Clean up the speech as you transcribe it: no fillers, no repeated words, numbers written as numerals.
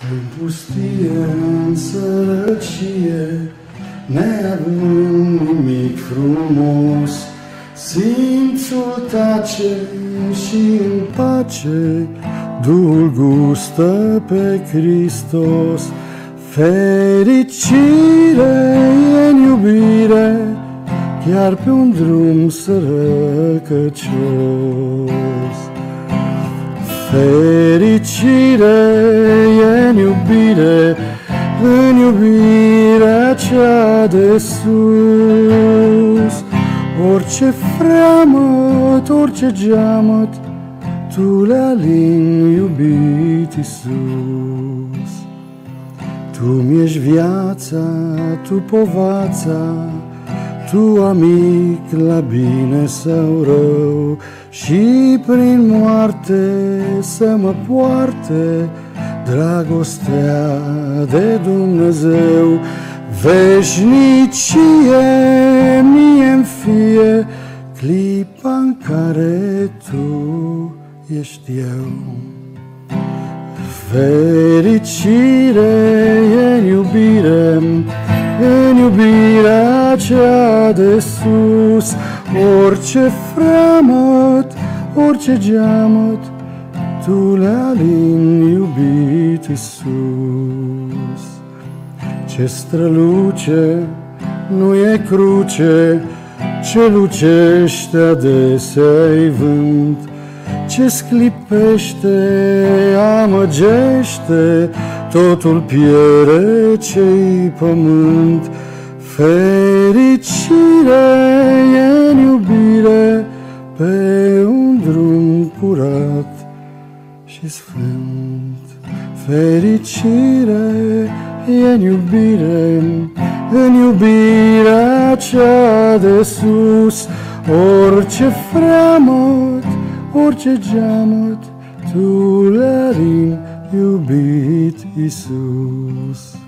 În pustie, în sărăcie, neavând nimic frumos, simțul tace și în pace Duhul gustă pe Hristos. Fericire e în iubire, chiar pe un drum sărăcăcios. Fericire e în iubire, în iubirea cea de sus. Orice freamăt, orice geamăt, tu le alini, iubit Iisus. Tu mi-ești viața, tu povața, tu amic la bine sau rău, și prin moarte să mă poarte dragostea de Dumnezeu. Veșnicie mie-mi fie clipa în care tu ești eu. Fericire e în iubire, în iubirea cea de sus. Orice freamăt, orice geamăt, tu le alini, iubit Iisus. Ce străluce nu e cruce, ce lucește adesea-i vânt, ce sclipește, amăgește, totul pierde ce-i pământ. Fericire e în iubire, pe un drum curat și sfânt. Fericire e în iubire, în iubirea cea de sus. Orice freamăt, orice geamăt, tu le alini, iubit Iisus.